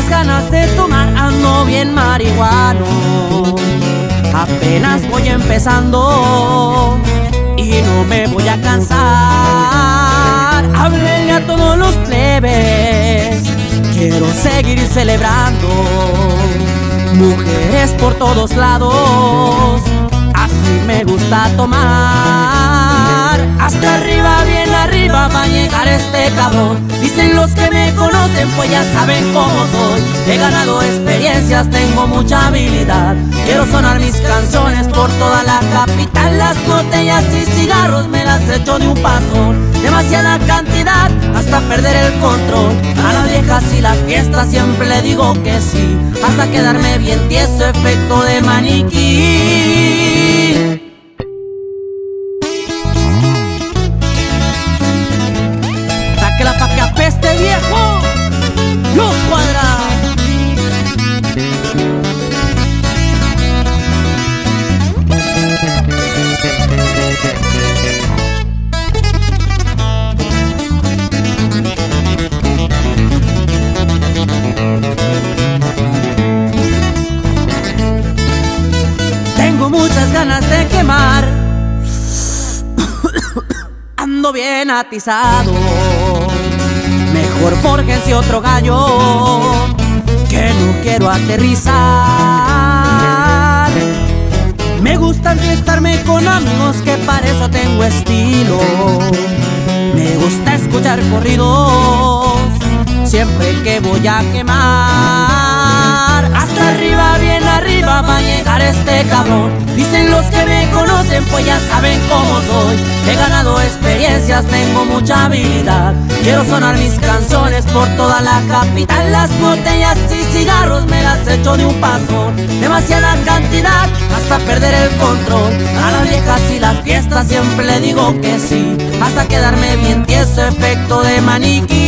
muchas ganas de tomar, ando bien marihuano. Apenas voy empezando y no me voy a cansar. Háblenle a todos los plebes, quiero seguir celebrando. Mujeres por todos lados, así me gusta tomar. Hasta arriba, bien arriba va a llegar este cabrón. Dicen los que me conocen, pues ya saben cómo soy. He ganado experiencias, tengo mucha habilidad. Quiero sonar mis canciones por toda la capital. Las botellas y cigarros me las echo de un pasón. Demasiada cantidad hasta perder el control. A las viejas y las fiestas siempre le digo que sí, hasta quedarme bien tieso, efecto de maniquí. Sáquela pa' que apeste, viejo. Los Cuadras. Tengo muchas ganas de quemar. Ando bien atizado. Mejor fórjense otro gallo, que no quiero aterrizar. Me gusta enfiestarme con amigos, que para eso tengo estilo. Me gusta escuchar corridos siempre que voy a quemar. Hasta arriba, bien arriba va a llegar este cabrón. Dicen los que me conocen, pues ya saben cómo soy. He ganado experiencias, tengo mucha habilidad. Quiero sonar mis canciones por toda la capital. Las botellas y cigarros me las echo de un pasón. Demasiada cantidad hasta perder el control. A las viejas y las fiestas siempre le digo que sí, hasta quedarme bien tieso, efecto de maniquí.